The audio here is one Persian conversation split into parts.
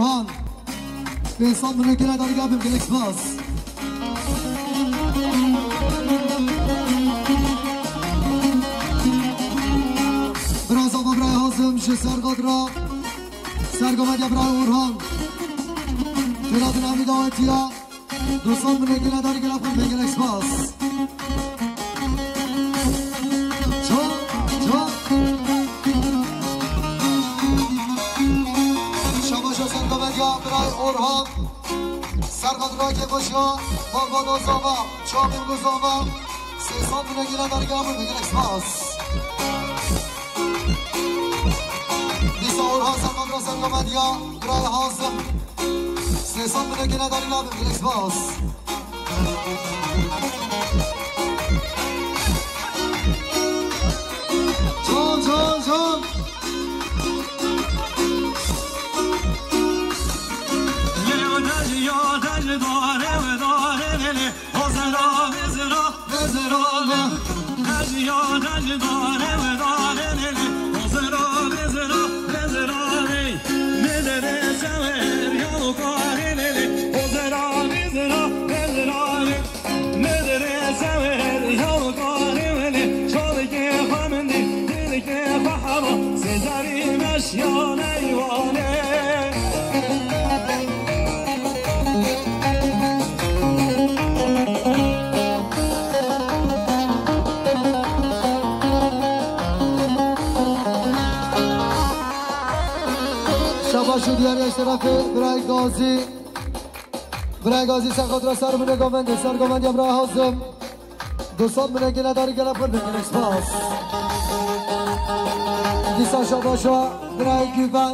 اورهان به حساب منو که نداری گابیم گلکس باز براز آقا برای حازم شه سرگاد را سرگامد یا برای اورهان تلاد نامید آتیا دوستان منو که نداری گلکم به گلکس باز برای اورهان سرقاد را که باشا بابا نازاما چامین گزاما سیسان بنگیره در گامون بگیر اکسپاس دیسا اورهان سرقاد را سرقامد یا برای حازم سیسان بنگیره در گامون بگیر اکسپاس جان جان جان شباشو دیاری اشتراف برای گازی سرقاد را سر منه گامنده سرگامند یا برای حازم دوستان منه که نداری گلب کن بگیر اکسپاس دیسا شباشو برای گیفن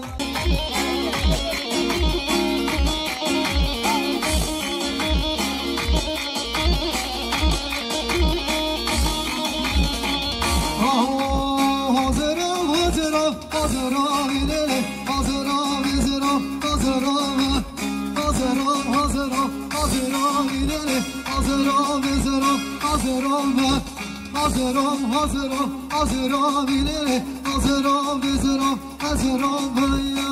Hazıram ileri, hazıram bezeram, hazıram baya.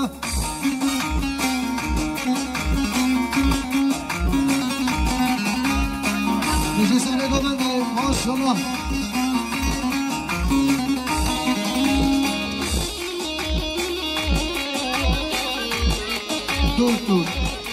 Gecesine kadar maşallah. Dur.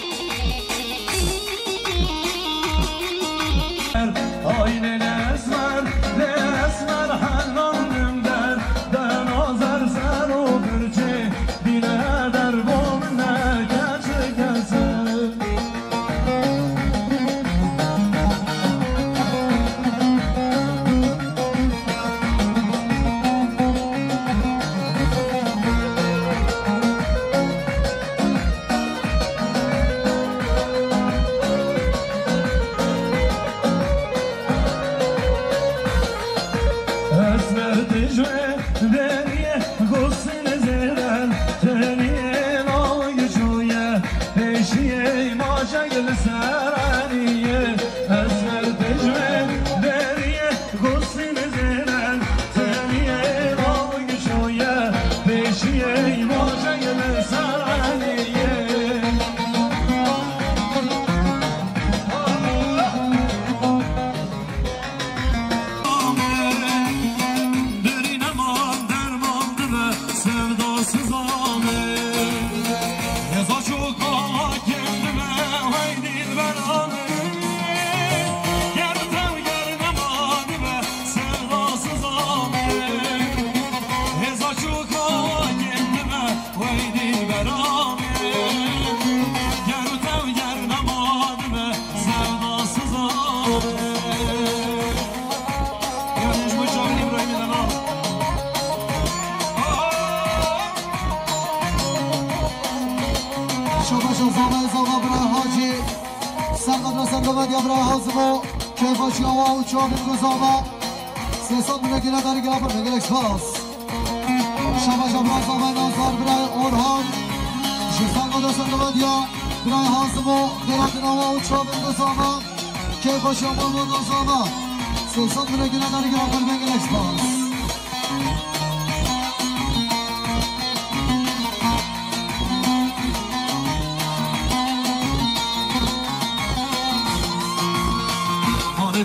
سیسان بونه که نداری گلاب بگیر اکسپاس شباش ابراز آمد نازار برای اورهان شیفتن قدر سندومد یا برای حازم و درات نامه و چابه گذامه که خوشی آمان و نازامه سیسان بونه که نداری گلاب بگیر اکسپاس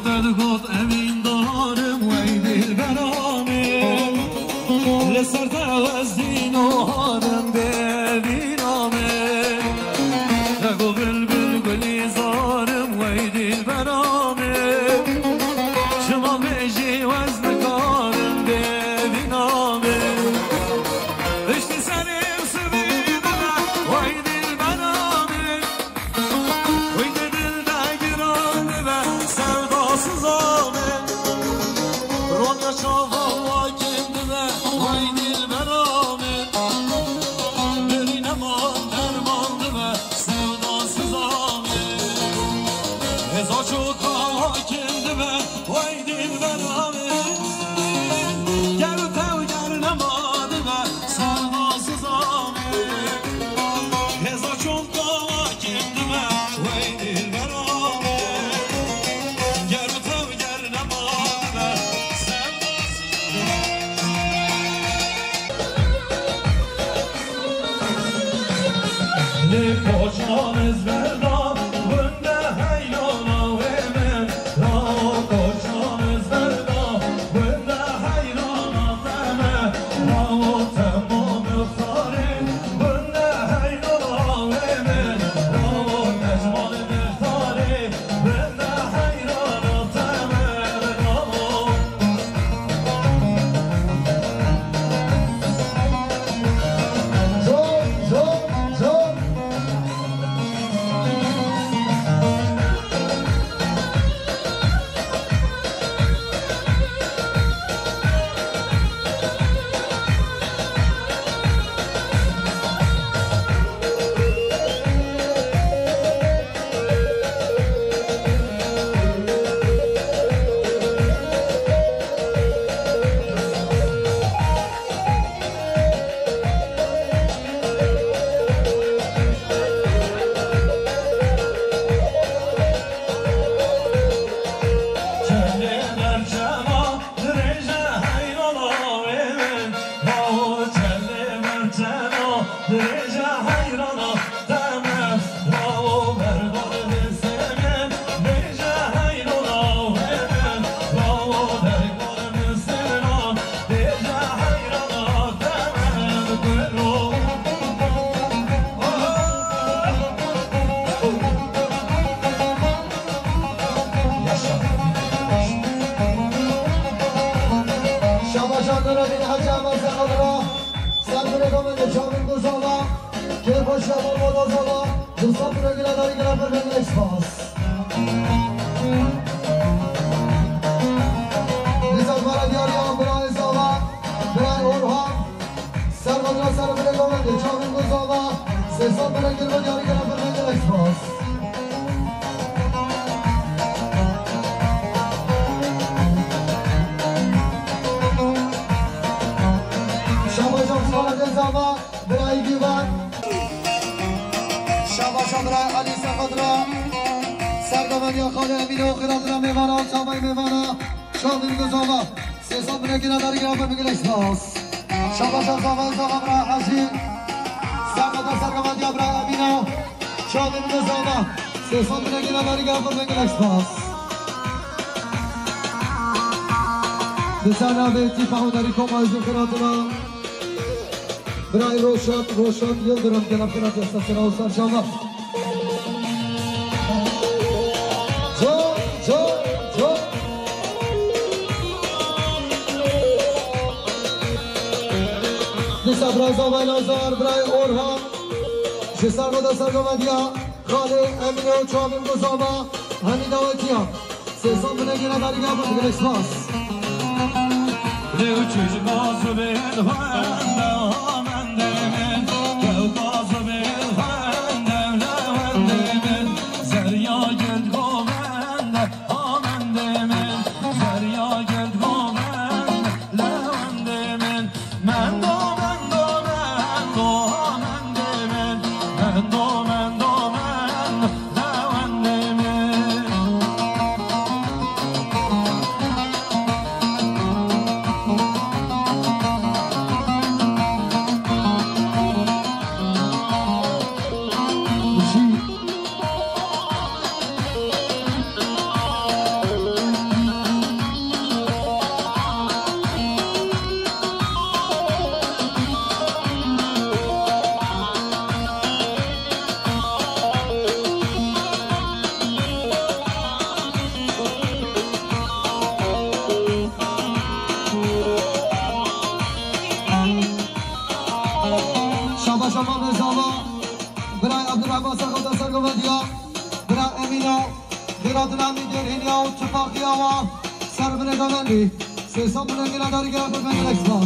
تدخل امین دارم وی دل برامه لسر توزین و هارم ببینامه نگو بلبل گلی زارم وی دل برامه شما بجی وزن کارم ببینامه اشتی سرم سبیدم وی دل برامه وی دل نگرانه و سوداسزامه رونیا شاوان واکنده و وی دل برامه برینم آن درمانده و سوداسزامه هزا چوکا واکنده و وی دل برامه گر و تو گر نماده و سوداسزامه هزا چوکا واکنده و وی دل برامه گر و تو گر نماده و Le koçanız verda bunda hayrana hemen la koçanız verda bunda hayrana hemen la o tamam yokare bunda hayrana hemen la o necmal müftare bunda hayrana hemen la o برای روشن یلدرم جناب کنات استاسیون اوسان شما جو دیسا برازا و نازار برای اورهان شسر و دستر گمدیا خاله امین و چوامین گزاما همین داوتیا سیسان بنگیره داریگا بگیر اسماس لیو چیز بازو بین هنده عبدالعباس خود سرگوندیا برا امینو خیرات نامی درهینیا و چپاقیا و سر بنگامندی سیسان بنگینا داری گرفت بنگل اکسپاس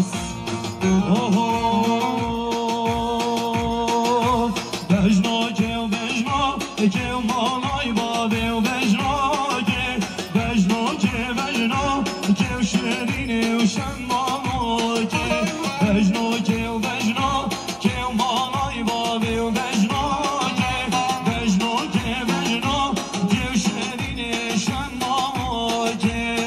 بجنا که و بجنا که و مالای باده و بجنا که بجنا که بجنا که و شیرینه و شمامو که بجنا که و بجنا که و مالای باده و بجنا که بجنا که بجنا که و شیرینه شمامو که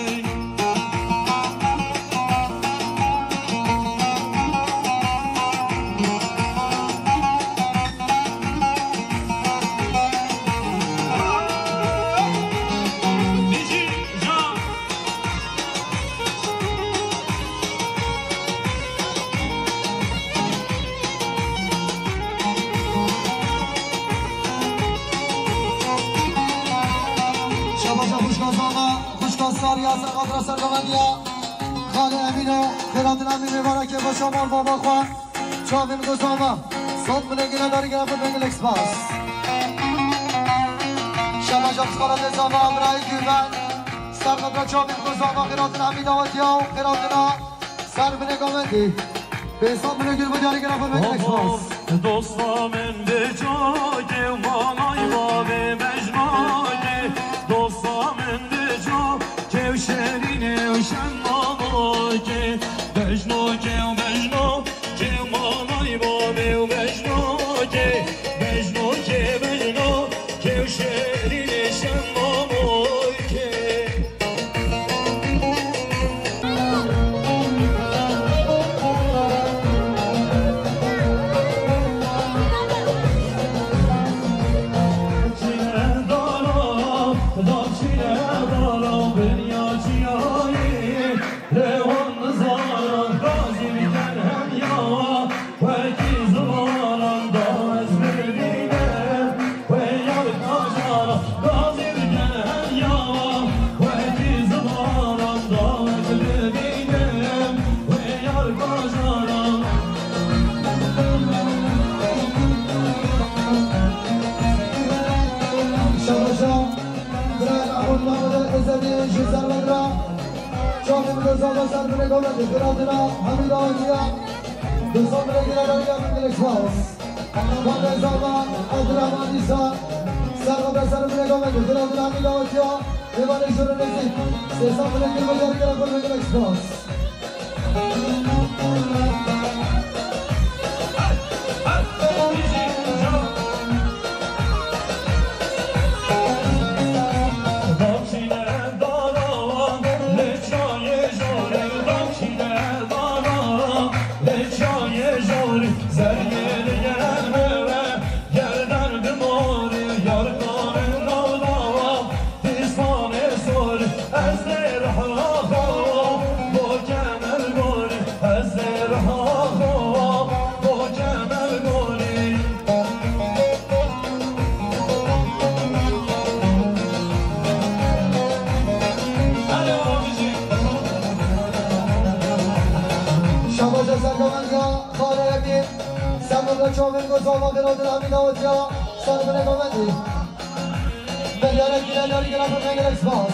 ساریا سرقاطر سرگوندیا خاله امینو خیرات نمی مبارکه با شمال بابا خواه چاوین گزاما صد بلگینه داری گرفت بنگل اکسپاس شما جابس خالات زاما برای گیوان سرقاطر چاوین گزاما خیرات نمی داوتیا و خیراتنا سر بلگامندی به صد بلگیر با داری گرفت بنگل اکسپاس دوستامın bir çok emanay babe mecnane dostamın bir çok kevşerine şemmano ke mecno ke mecno ke manay babe mecno ke mecno kevşerine şemmano ke Zaba sar bregolade biradına hamida oya Duzon bregine dariga bengel ekspos Kande zaba Abdurrahman İsa Sargada sar bregolade biradına hamida oya Devane şurun ezik Sesan bregil bregil bengel ekspos چاوین گزاما خیرات نمی داوتیا سر بنگامندی بلیاره گیره داری گرفت بنگل اکسپاس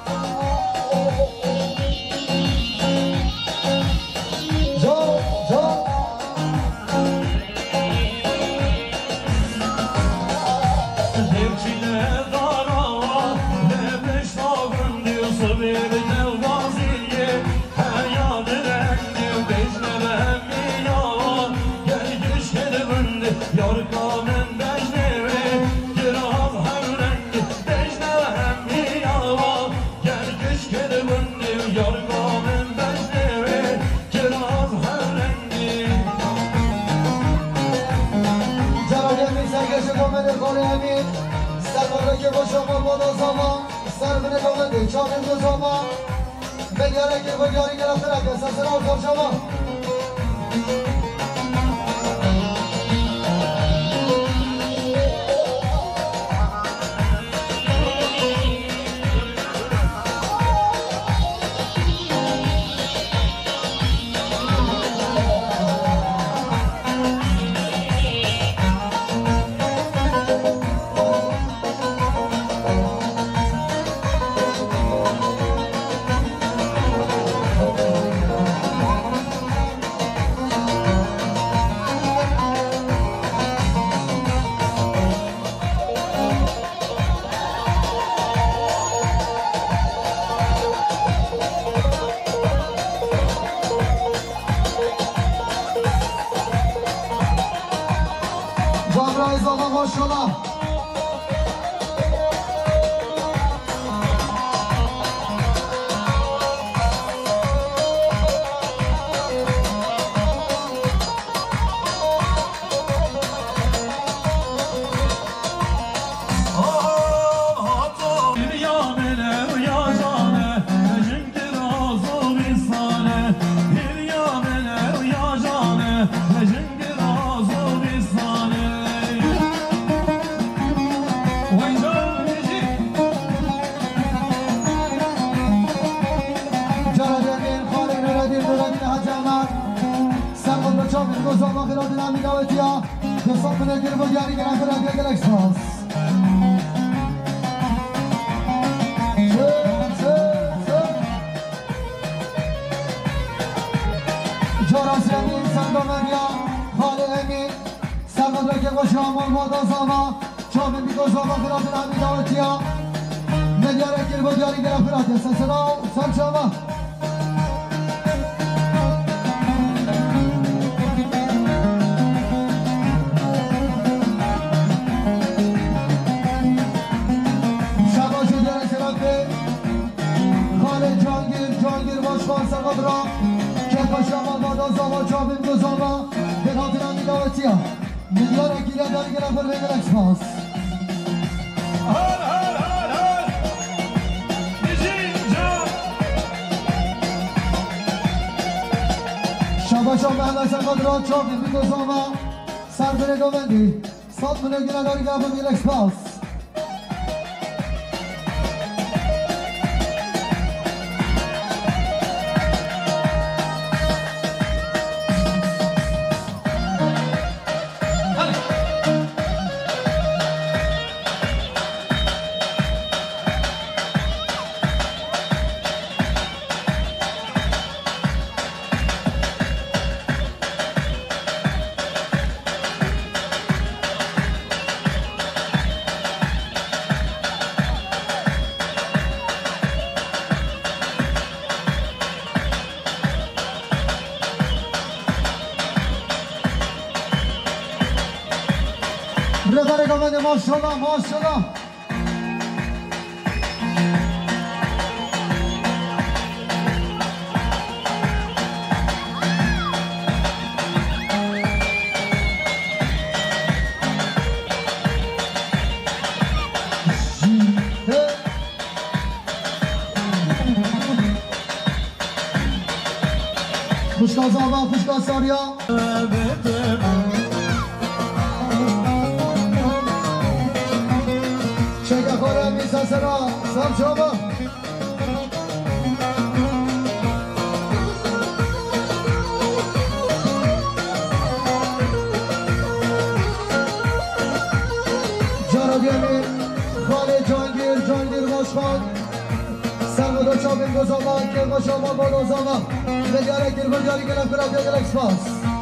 که با شما بادا زمان سر بینه گامنده چاقیم دو زمان بگیاره که بگیاری گرفته رکه سسنا و کار شما ماشاءالله Gozama خلال نمی داوتی ها دوستان بده گیر و دیاری گرم برای دیگر اکسپاس جاراسی امین سندامریا خال امین سرمد رکر و شامل مادا زاما چامن بی گزاما خلال نمی داوتی ها مدیاره گیر و دیاری گرم برای دیگر سلسلا سر شما سرقد را که پشما مادا زاما جابیم دو زاما به خاطر همی داوتی ها میلیار اگیره داری گرم پر بگر اکسپاس شما شما به سرقد را جابیم دو زاما سر بره گوندی سات منو گیره داری گرم پر بگر اکسپاس ماشاءالله ماشاءالله خوشگاه زاما خوشگاه ساریا سرا سب شما جانبی امیر خاله جانگیر ماشخان سرمدو چابین گزاما که ماشاما بالوزاما بگیاره گیر بگیاری گرم برای دیگر اکسپاس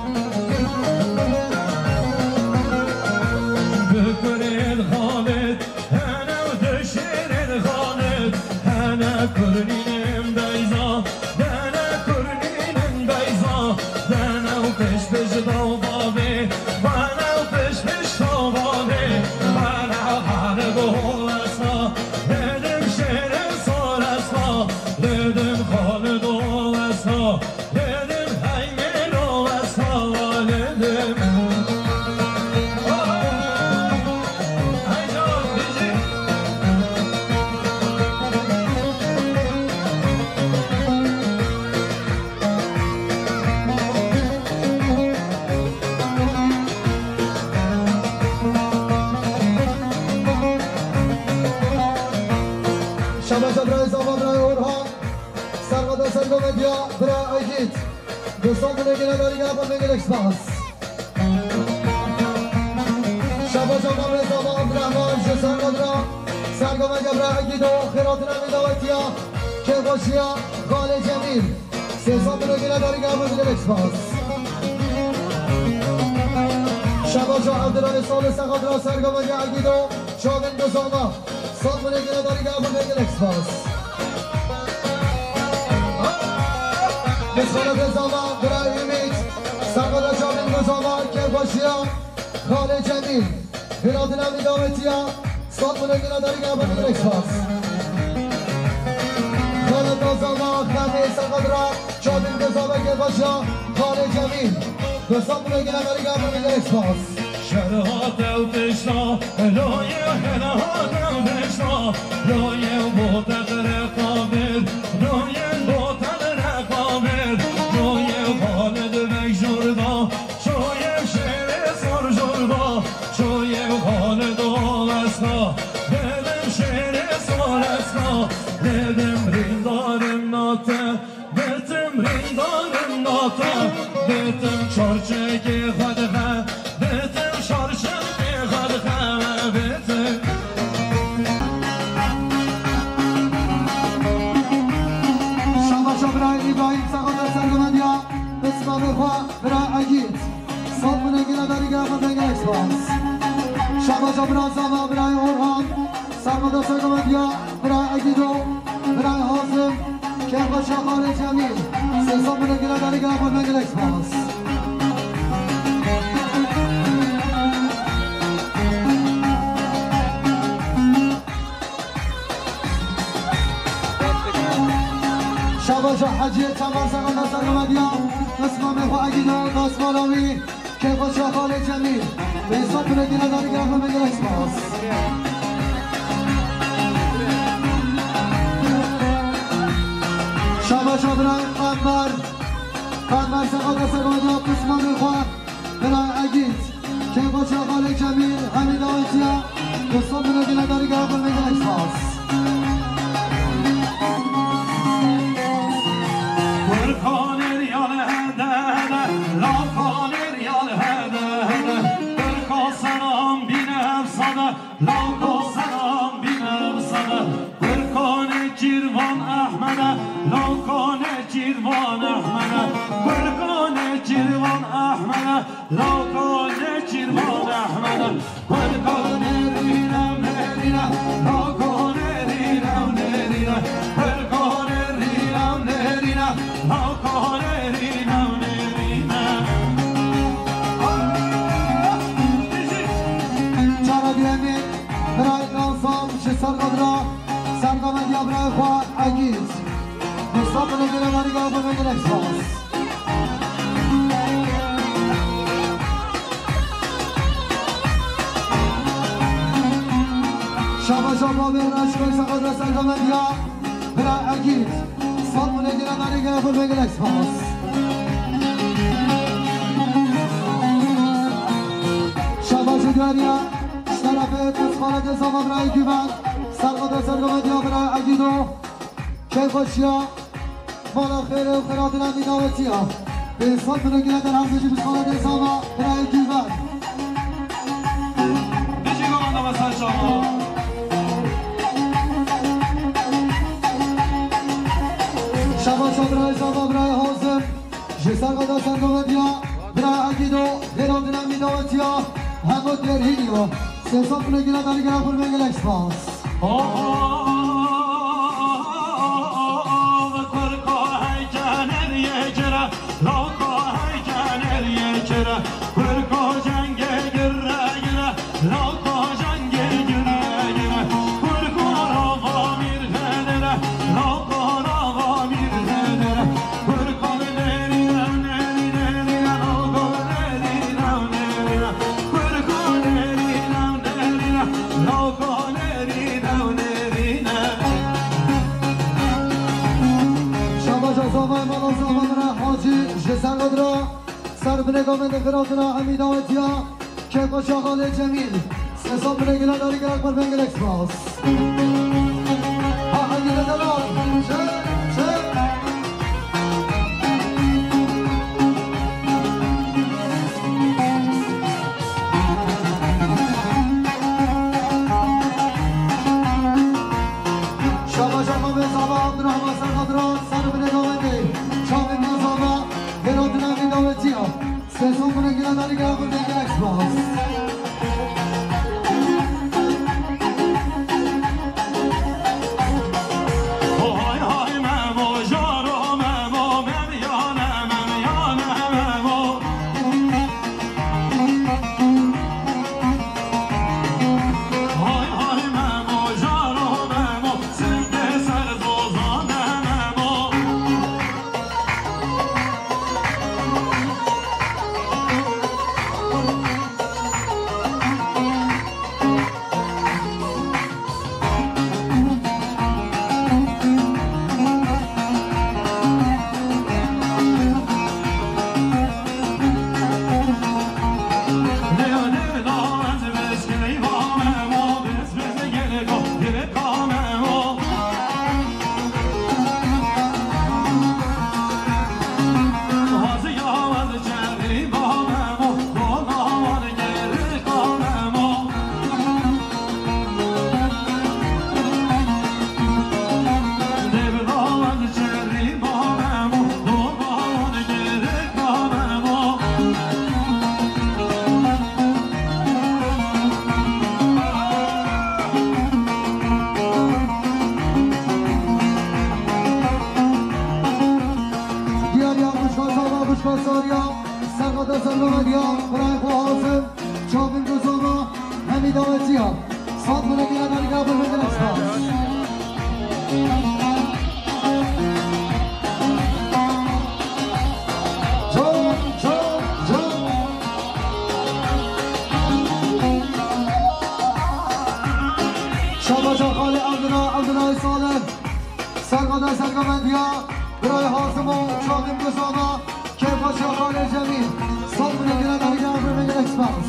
بکنین خالد Kurninim beyza, dana kurninim beyza, dana peş peş davabe, bana peş peş davabe, bana hane bolasa, dedim şere sorasa, dedim hale dolasa, dedim haymen olasa, dedim. Medya برای ایجید دوستان بنگیره داری گرم پر بگیر اکسپاس شبا شما رزا با عبدالرحمن شسان قدرا سرگا مگه برای ایجید و خیرات نمی داوتی ها که باشی ها خاله جمیل سیسان بنگیره داری گرم پر بگیر اکسپاس شبا شما عبدالرحمن سال سقدرا سرگا مگه ایجید و شاگن دوزاما سال بنگیره داری گرم پر بگیر اکسپاس بسخانه بزاما برای امید سرقدر جامین بزاما که باشی ها خاله جمیل برادنا میدامتیا صاد منگنا داری که ابر میگرش باز خالد نازاما خمی سقدرا چابین گذابه که باشا خالد جمیل دوستان منگنا داری که ابر میگرش باز شرات التشنا لای هنات التشنا لای بوتد رقابت لای بوتد رقابت لای خالد مجردا شوی شعر سر جردا شوی خالد آلسنا دلم شعر سالسنا دلم ریندارم ناته دلم ریندارم ناته دلم چارچه که خدخه دلم شارچه که خدخه دلم شما برای ابراهیم سقاط سرگمندیا اسم بخوا برای عگید صاد منگنا داری که ابر میگرش باز شما برای برای اورهان سرگمند سرگمندیا برای عگیدو برای حاضم که باشا خالد جمیل سلسان منگنا داری که ابر میگرش باز شباشا حجی چمن سقاط سرگمندیا اسم بخوا عگیدو ناسمالاوی که باشا خالد جمیل سلسان منگنا داری که ابر میگرش باز شباشا برای قنبر سقاط سرگمندیا قسمان بخوا برای عگید که باشا خالد جمیل حمید آتیا دوستان منگنا داری که ابر میگرش باز برکان ریال هده لافان ریال هده برکا سلام بینم صده لاکا سلام بینم صده برکان جیروان احمده لاکان جیروان احمده برکان جیروان احمده لاکان جیروان احمده برکان ریرم نریره لاکان ریرم نریره برکان ریرم نریره لاکان ریرم نریره چرا بیمی برای نانسام سرگمندیا سرگمندیا برای خواه عگید دوستان منگنا داری که ابر میگرش باز شباشا بابر رشکوی سقاط سرگمندیا برای عگید صاد منگنا داری که ابر میگرش باز شباشا دیاریا طرف خالد زمان برای دیوان سرقاط سرگمندیا برای عگیدو که خوشیا مالا خیر و خیرات نمی داوتیا به صاد منگنا در همزشی بس خالد زمان برای دیوان بشی گمانده بسر شما شباشا برای زمان برای حاضر جه سرقاط سرگمندیا برای عگیدو خیرات نمی داوتیا همه درهیو سلسان منگنا داری که ابر میگرش باز سر بنگامنده خیراتنا حمید آتیا که باشا خالد جمیل سلسان منگنا داری که ابر میگرش باز ها حگیر دلال شباشا ما به زبا عبدالرحمن سرقدران سر بنگامنده چاوی نازاما خیراتنا حمید آتیا سلسان منگنا داری که ابر میگرش باز های های صوت من الجنة داري قبل من الأسفل خالی عبدالله صالح سرقاده سرقامندیا برای حاسم و شادیم گزانا که باشه خالی جمیل صد من گیره داری گرم برمین اکسپرس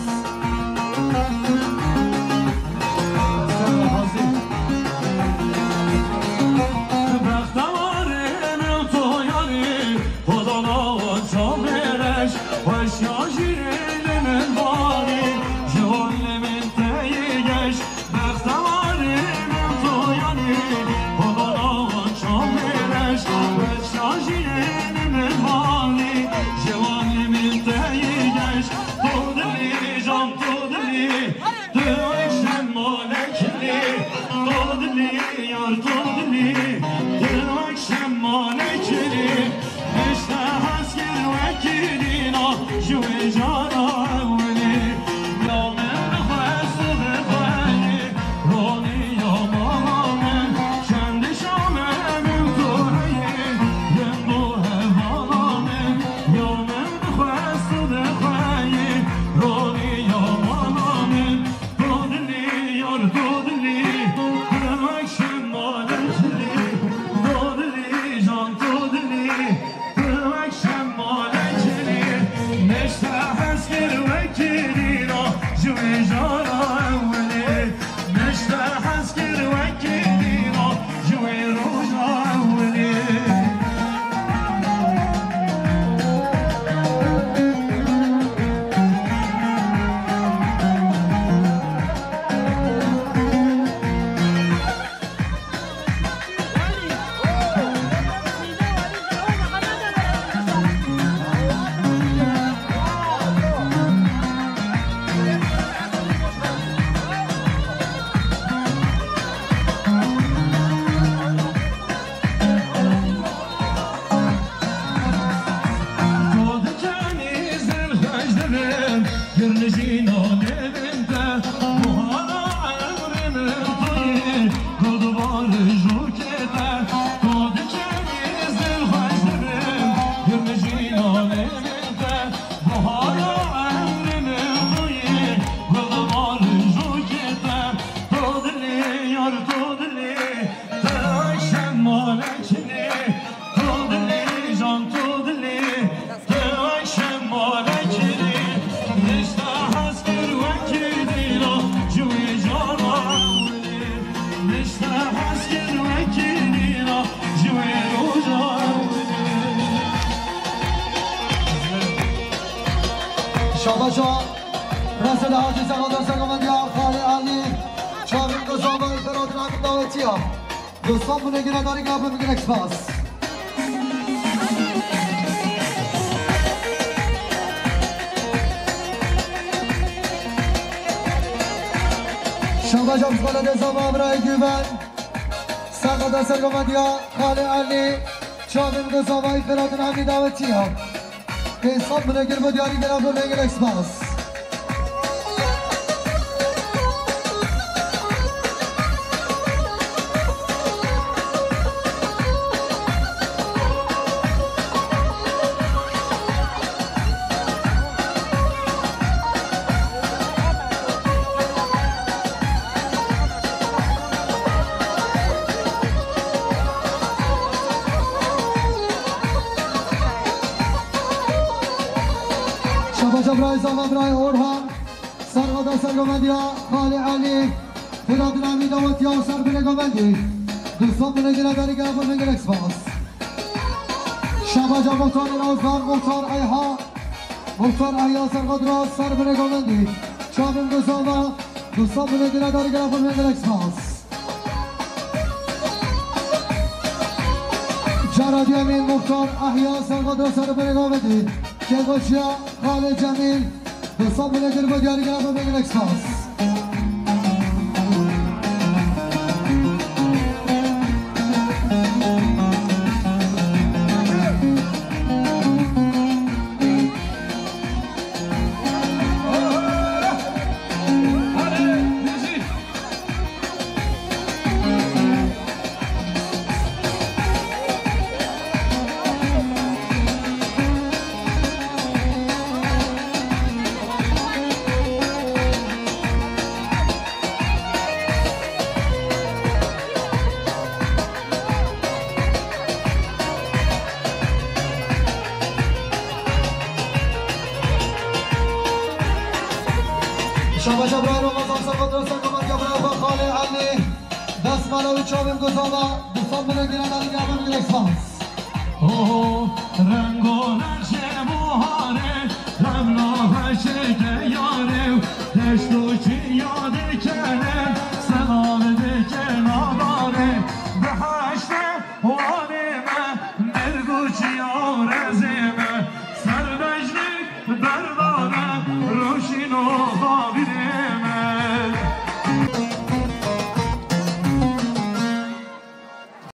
شاباشا رسل حاجی سقادر سرگامندیا خالی علی چاوین گزاما افراد نامی داوتی ها دوستان بونه گیره داری گابه میگن اکسپاس شاباشا بسپالد زما برای گیبن سقادر سرگامندیا خالی علی چاوین گزاما افراد نامی داوتی ها دوستان بونه گیره داری گابه میگن اکسپاس برای زمان برای اورهان سرقاده سرگامندیا خالی علی فراد نامی داوتی ها سر بنگامندی دوستان بنگیره داری گرفت بنگیر اکسپاس شباجا مختار رازدار مختار ایها مختار ایها سرقاده سر بنگامندی شابن گزاما دوستان بنگیره داری گرفت بنگیر اکسپاس جرادی امین مختار احیا سرقاده سر بنگامندی کیگوشیا خالد جمیل دوستان بنگیر با دیاری گرفت بنگیر اکسپاس برای علی دست مالا و چابیم گذاما دوستان بنگیرن علی گردم میگیره اکسپانس رنگانش بوهاره رمناهش که یاره دشتو چی یاده کنه سلام دکه ناداره به هشته وانمه درگو چی آرزمه سر بجنی بردانه روشین و